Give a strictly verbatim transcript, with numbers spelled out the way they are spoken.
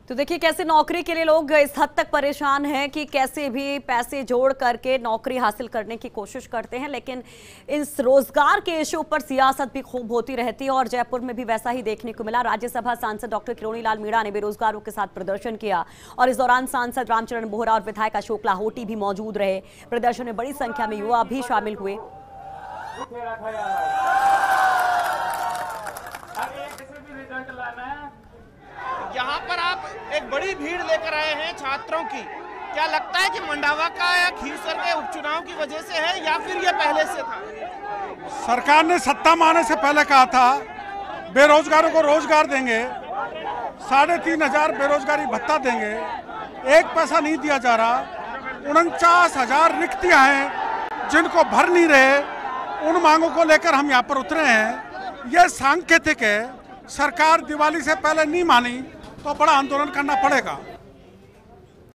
तो देखिए कैसे नौकरी के लिए लोग इस हद तक परेशान हैं कि कैसे भी पैसे जोड़ करके नौकरी हासिल करने की कोशिश करते हैं, लेकिन इस रोजगार के इशू पर सियासत भी खूब होती रहती है और जयपुर में भी वैसा ही देखने को मिला। राज्यसभा सांसद डॉक्टर किरोड़ी लाल मीणा ने बेरोजगारों के साथ प्रदर्शन किया और इस दौरान सांसद रामचरण बोहरा और विधायक अशोक लाहोटी भी मौजूद रहे। प्रदर्शन में बड़ी संख्या में युवा भी शामिल हुए। यहाँ पर आप एक बड़ी भीड़ लेकर आए हैं छात्रों की। क्या लगता है कि मंडावा का या खीसर के उपचुनाव की वजह से है या फिर ये पहले से था? सरकार ने सत्ता में आने से पहले कहा था बेरोजगारों को रोजगार देंगे, साढ़े तीन हजार बेरोजगारी भत्ता देंगे, एक पैसा नहीं दिया जा रहा। उनचास हजार रिक्तियां हैं जिनको भर नहीं रहे, उन मांगों को लेकर हम यहाँ पर उतरे हैं। यह सांकेतिक है, सरकार दिवाली से पहले नहीं मानी तो बड़ा आंदोलन करना पड़ेगा।